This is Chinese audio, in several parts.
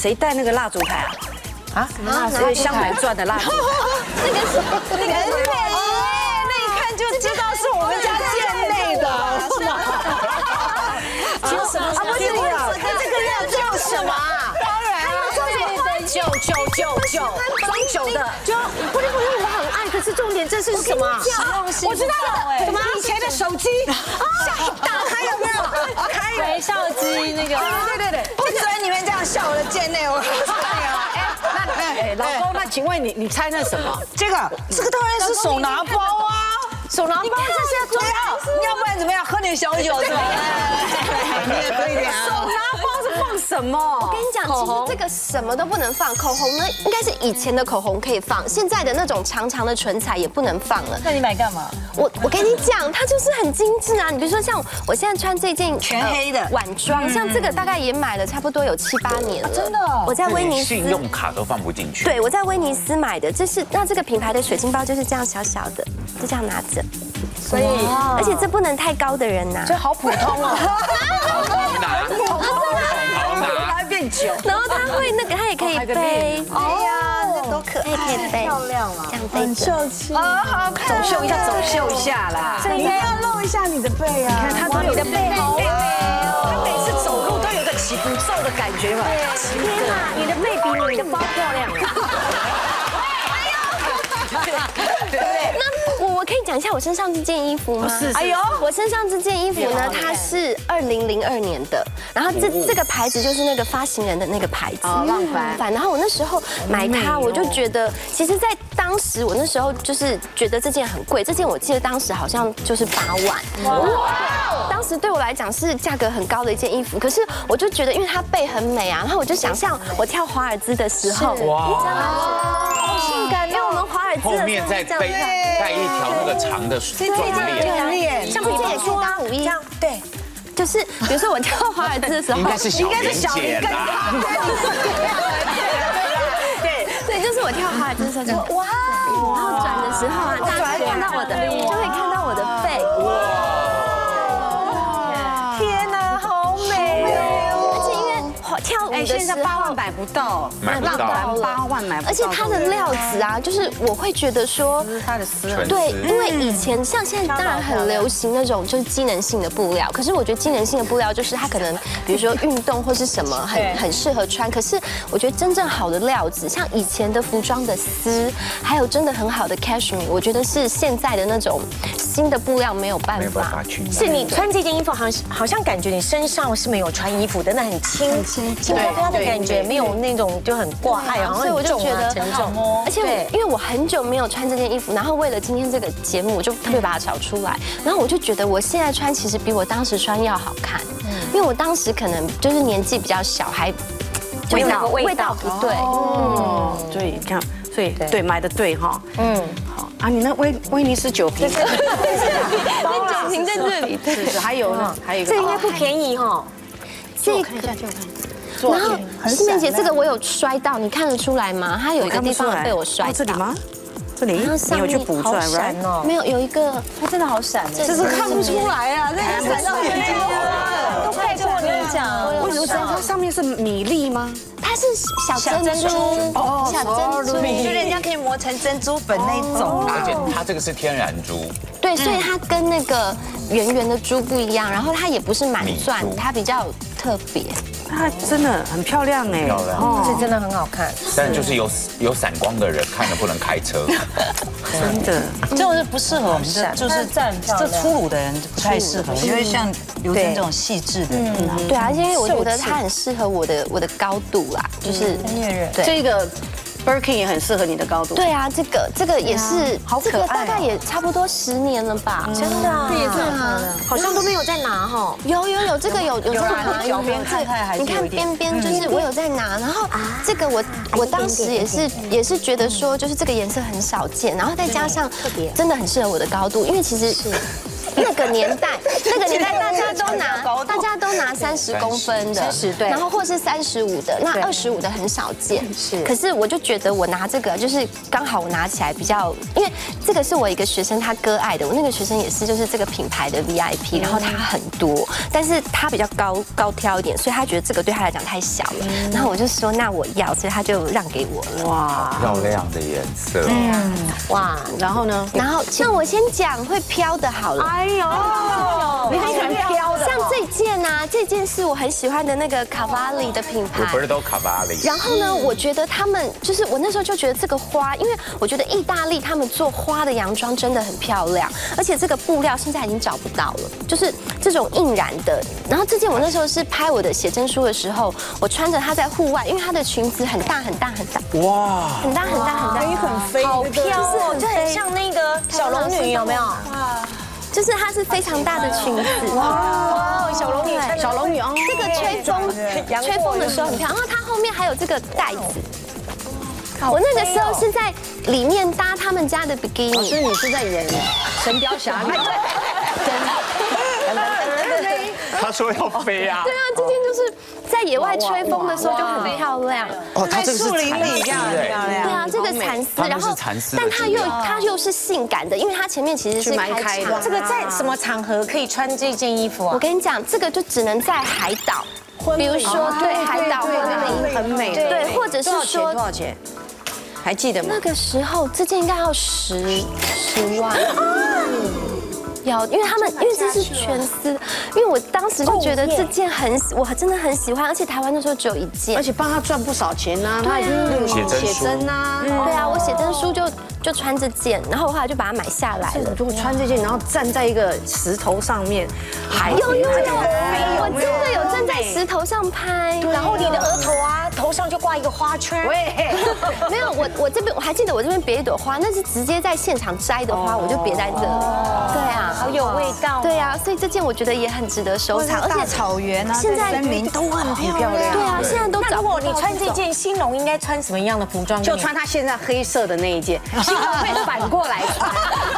谁带那个蜡烛台啊？ 啊？什么蜡烛？ 所以《香门传》的蜡烛。 那个很美， 那一看就知道是我们家店内的，是吗？什么？不是你啊，这个料叫什么？当然了，酒，装酒的。 就不是我很爱，可是重点这是什么？ 我知道了，什么？以前的手机，打开有没有？开微笑机那个。 对，不准你们这样笑我的贱内，我告诉你啊。哎，老公，那请问你猜那什么？这个当然是手拿包啊，手拿包这是要装药，要不然怎么样？喝点小酒是吧？你也喝一点啊。手拿包是放什么？ 我跟你讲，其实这个什么都不能放，口红呢应该是以前的口红可以放，现在的那种长长的唇彩也不能放了。 那你买干嘛？ 我跟你讲，它就是很精致啊！你比如说像我现在穿这件全黑的晚装，像这个大概也买了差不多有7、8年了。真的？我在威尼斯信用卡都放不进去。 对，我在威尼斯买的，这个品牌的水晶包就是这样小小的，就这样拿着。所以，而且这不能太高的人拿。 这好普通哦。 好拿， 还变酒。 然后它会那个，它也可以背。 哎呀，这多可爱， 可以背， 漂亮啊， 这样背着。 秀气啊，好看。走秀一下啦。 你要露一下你的背啊！ 你看他都有的背好美哦，他每次走路都有个起步骤的感觉嘛。 天哪，你的背比你的包漂亮那我可以讲一下我身上这件衣服吗？ 是。哎呦， 我身上这件衣服呢，它是2002年的，然后这个牌子就是那个发行人的那个牌子， 浪凡。 然后我那时候买它，我就觉得，其实，在当时我那时候就是觉得这件很贵，这件我记得当时好像就是8万。哇！当时对我来讲是价格很高的一件衣服，可是我就觉得，因为它背很美啊，然后我就想象我跳华尔兹的时候， 哇， 好性感，因为我们华尔兹后面再带一条那个长的链链， 像这件也可以当舞衣， 对。 就是比如说我跳华尔兹的时候， 应该是小莲姐啦。 对，就是我跳华尔兹的时候，哇，然后转的时候啊，大家会看到我的，就会看到我的背。 天哪，好美哦！ 而且因为跳舞的时候， 现在8万买不到， 买不到 8万买不到。 而且它的料子啊，就是我会觉得说， 它的丝对，因为以前像现在当然很流行那种就是机能性的布料，可是我觉得机能性的布料就是它可能比如说运动或是什么很适合穿，可是我觉得真正好的料子，像以前的服装的丝，还有真的很好的 cashmere， 我觉得是现在的那种新的布料没有办法。 是你穿这件衣服好像感觉你身上是没有穿衣服的，那很轻飘飘的感觉，没有那种就很挂碍，好像很重啊沉重。 而且因为我很久没有穿这件衣服，然后为了今天这个节目，我就特别把它找出来，然后我就觉得我现在穿其实比我当时穿要好看，因为我当时可能就是年纪比较小，还味道不对。 所以你看，所以对买的对哈。好啊，你那威尼斯酒瓶， 那酒瓶在这里， 是还有呢，还有一个， 这应该不便宜哈。 这个看一下，就看。 然后西面姐这个我有摔到，你看得出来吗？它有一个地方被我摔到。 这里吗？这里？你有去补出来 right？ 没有，有一个它真的好闪， 这是看不出来啊，这个闪到眼睛了。 都快跟我跟你讲， 为什么它上面是米粒吗？ 它是小珍珠，小珍珠， 就人家可以磨成珍珠粉那种。 而且它这个是天然珠， 对，所以它跟那个圆圆的珠不一样，然后它也不是满钻，它比较特别。 它真的很漂亮哎， 漂亮， 这真的很好看。 但就是有散光的人看了不能开车， 真的， 这种是不适合我们的，就是这粗鲁的人不太适合，因为像刘真这种细致的， 对啊，因为我觉得它很适合我的高度啦，就是虐人。 这个 Birkin 也很适合你的高度。 对啊，这个也是， 好可爱， 这个大概也差不多10年了吧？ 真的啊， 对啊， 好像都没有在拿哈。 有，这个有在拿， 脚边看还是你看边边就是我有在拿，然后这个我当时也是觉得说，就是这个颜色很少见，然后再加上真的很适合我的高度，因为其实那个年代大家都拿30公分的 30对， 然后或是35的，那25的很少见。是，可是我就觉得我拿这个就是刚好我拿起来比较，因为这个是我一个学生他割爱的，我那个学生也是就是这个品牌的 VIP， 然后他很多，但是他比较高挑一点，所以他觉得这个对他来讲太小了。然后我就说那我要，所以他就让给我了。哇， 漂亮的颜色。 哇，然后呢？ 然后那我先讲会飘的好了。哎呦， 你很喜欢飘的。 像这件啊，这件是我很喜欢的那个 Cavalli 的品牌。 Roberto Cavalli。 然后呢，我觉得他们就是我那时候就觉得这个花，因为我觉得意大利他们做花的洋装真的很漂亮，而且这个布料现在已经找不到了，就是这种印染的。然后这件我那时候是拍我的写真书的时候，我穿着它在户外，因为它的裙子很大很大很大，哇，很大很大很大， 可以很飞， 好飘哦，就很像那个小龙女，有没有？ 就是它是非常大的裙子，哇， 小龙女， 小龙女哦， 这个吹风的时候很漂亮，然后它后面还有这个带子。我那个时候是在里面搭他们家的比基尼， 所以你是在演《神雕侠侣》。 他说要飞啊！ 对啊，这件就是在野外吹风的时候就很漂亮。 哦，它这个是蚕丝哎。 对啊，这个蚕丝，然后但它又是性感的，因为它前面其实是开的。 这个在什么场合可以穿这件衣服啊？ 我跟你讲，这个就只能在海岛，比如说对海岛婚礼很美， 对，或者是说多少钱？还记得吗？ 那个时候这件应该要10万。要，因为这是全丝，因为我当时就觉得这件我真的很喜欢，而且台湾那时候只有1件， 而且帮他赚不少钱呐，他已经写真呐， 对啊，我写真书就穿这件，然后我后来就把它买下来了。 如果穿这件，然后站在一个石头上面， 有，我真的有站在石头上拍， 然后你的额头啊，头上就挂一个花圈。 没有，我这边我还记得我这边别一朵花，那是直接在现场摘的花，我就别在这。对啊。 好有味道， 对啊，所以这件我觉得也很值得收藏， 而且草原啊，现在森林都很漂亮。 对啊，现在都。 那如果你穿这件，兴隆应该穿什么样的服装？ 就穿他现在黑色的那一件，兴隆会反过来穿。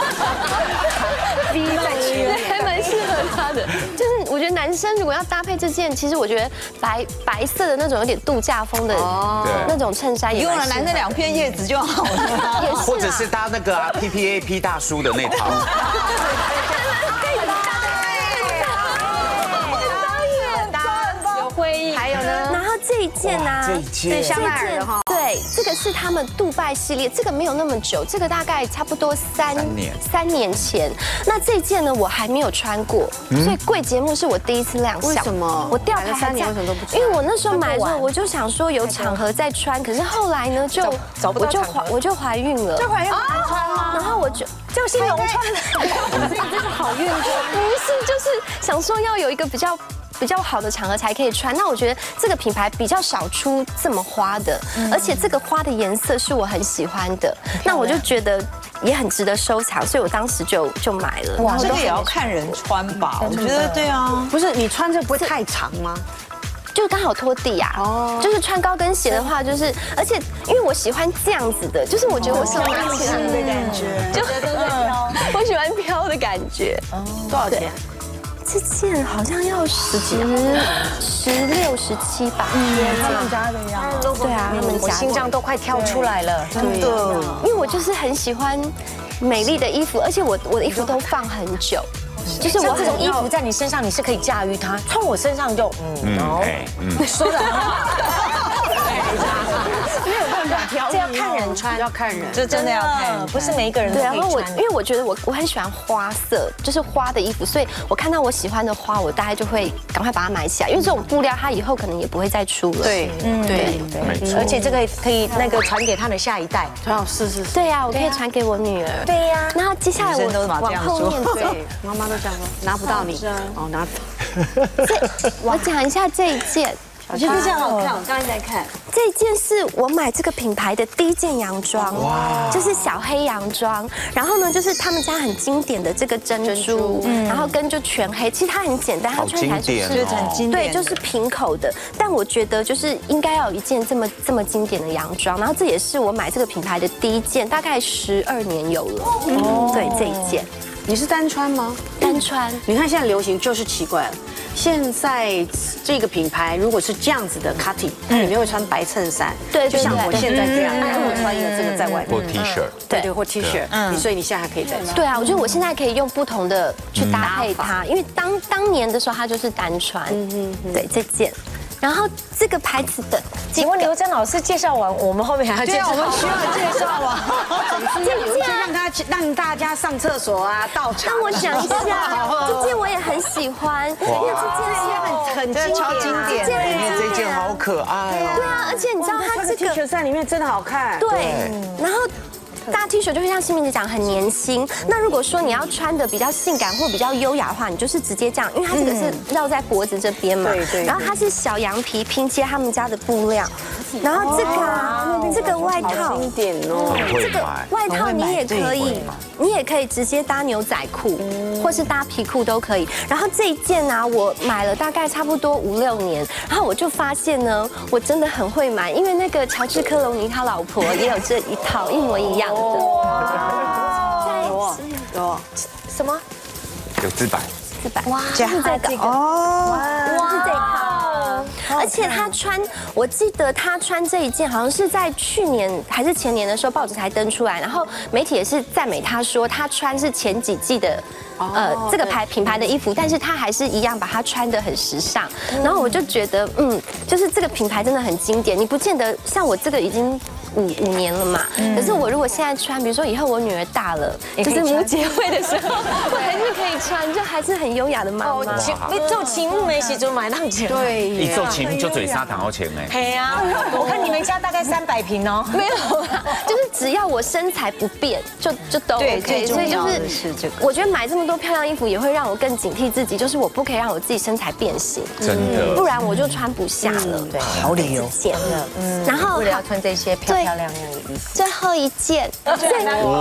逼在前面，还蛮适合他的。就是我觉得男生如果要搭配这件，其实我觉得白色的那种有点度假风的那种衬衫， 用了男生2片叶子就好了。 或者是搭那个PPAP 大叔的那套。 还有呢，然后这一件啊， 对，香奈儿的哈， 对，这个是他们杜拜系列，这个没有那么久，这个大概差不多3年前。那这件呢，我还没有穿过，所以贵节目是我第一次亮相。 为什么？ 我吊牌 3年为什么都不穿？ 因为我那时候买的时候，我就想说有场合再穿，可是后来呢，我就怀孕了， 这怀孕不穿吗？ 然后我就兴隆穿的， 这是好运，不是，就是想说要有一个比较好的场合才可以穿。那我觉得这个品牌比较少出这么花的，而且这个花的颜色是我很喜欢的，那我就觉得也很值得收藏，所以我当时就买了。 哇，这个也要看人穿吧？我觉得对啊， 不是你穿这不会太长吗？ 就刚好拖地啊，就是穿高跟鞋的话，就是而且因为我喜欢这样子的，就是我觉得我手拿起来的感觉， 就我喜欢飘的感觉。 多少钱？ 这件好像要16、17吧。 他们家的呀。 对啊，他们家。 我心脏都快跳出来了， 真的。 因为我就是很喜欢美丽的衣服，而且我的衣服都放很久。 就是我这种衣服在你身上，你是可以驾驭它；穿我身上就说的很好。 没有办法挑， 这要看人穿， 要看人， 这真的要看， 不是每一个人都可以穿。 然后因为我觉得我很喜欢花色，就是花的衣服，所以我看到我喜欢的花，我大概就会赶快把它买起来，因为这种布料它以后可能也不会再出了。 对， 而且这个可以传给他的下一代。 是。 对呀，我可以传给我女儿。 对呀。 然后接下来我往后面走， 妈妈都这样说，拿不到你，拿不到。 我讲一下这一件。 我觉得这样好看，我刚才在看。 这件是我买这个品牌的第一件洋装，就是小黑洋装。然后呢，就是他们家很经典的这个珍珠，然后跟就全黑。其实它很简单，它穿起来就是很经典， 对，就是平口的。但我觉得就是应该要有一件这么经典的洋装。然后这也是我买这个品牌的第一件，大概12年有了。对，这一件。 你是单穿吗？ 单穿。 你看现在流行就是奇怪了，现在这个品牌如果是这样子的 cutting， 它里面会穿白衬衫， 对， 就像我现在这样，然后我穿一个这个在外面， 或 T 恤， 对，或 T 恤，所以你现在还可以再穿。 对啊，我觉得我现在可以用不同的去搭配它，因为当年的时候它就是单穿，对这件。然后这个牌子的， 请问刘真老师介绍完，我们后面还要介绍， 我们需要介绍啊，总是要有一些让大家上厕所啊、倒茶。 让我想一下，这件我也很喜欢，因为这件很经典， 里面这件好可爱哦。 对啊，而且你知道它这 T 恤在里面真的好看。 对，然后。大 T 恤就会像新明姐讲很年轻。那如果说你要穿的比较性感或比较优雅的话，你就是直接这样，因为它这个是绕在脖子这边嘛。对。然后它是小羊皮拼接他们家的布料，然后这个外套， 经典哦。 这个外套你也可以直接搭牛仔裤，或是搭皮裤都可以。然后这一件呢，我买了大概差不多5、6年，然后我就发现呢，我真的很会买，因为那个乔治·克隆尼他老婆也有这一套一模一样。 有什么？ 有自白。 哇，是这个哦，哇，是这一套。而且他穿，我记得他穿这一件好像是在去年还是前年的时候报纸才登出来，然后媒体也是赞美他说他穿是前几季的。这个品牌的衣服，但是他还是一样把它穿得很时尚，然后我就觉得，就是这个品牌真的很经典。你不见得像我这个已经5年了嘛，可是我如果现在穿，比如说以后我女儿大了，就是母姐会的时候，我还是可以穿，就还是很优雅的妈妈。 你做节目没时阵买那钱， 对， 你做节目就嘴沙糖好钱哎。 嘿啊，我看你们家大概300平哦。 没有啦，就是只要我身材不变，就都 OK。所以就是这个，我觉得买这么多漂亮衣服也会让我更警惕自己，就是我不可以让我自己身材变形， 真的， 不然我就穿不下了。 对， 好理由。 然后为了要穿这些漂亮的衣服， 最后一件，它是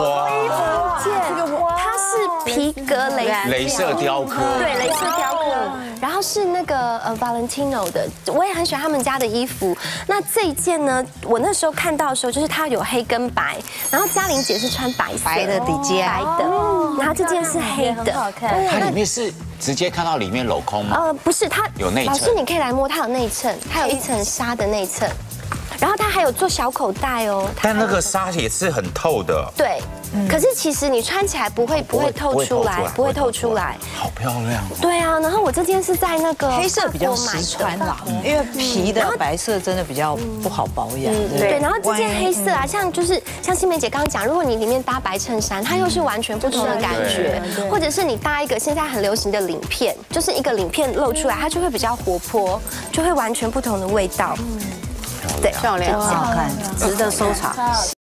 皮革镭射雕刻， 对，镭射雕刻。然后是那个Valentino 的，我也很喜欢他们家的衣服。那这一件呢，我那时候看到的时候，就是它有黑跟白，然后嘉玲姐是穿白的底肩，白的，然后这件是黑的，好看。 它里面是直接看到里面镂空吗？ 不是，它有内衬。 老师你可以来摸，它有内衬，它有一层纱的内衬。然后它还有做小口袋哦， 但那个纱也是很透的。 对，可是其实你穿起来不会透出来，不会透出来。 好漂亮。 对啊，然后我这件是在那个黑色比较实穿啦，因为皮的白色真的比较不好保养。 对，然后这件黑色啊，像新梅姐刚刚讲，如果你里面搭白衬衫，它又是完全不同的感觉，或者是你搭一个现在很流行的领片，就是一个领片露出来，它就会比较活泼，就会完全不同的味道。 对，漂亮， 好看， 值得收藏。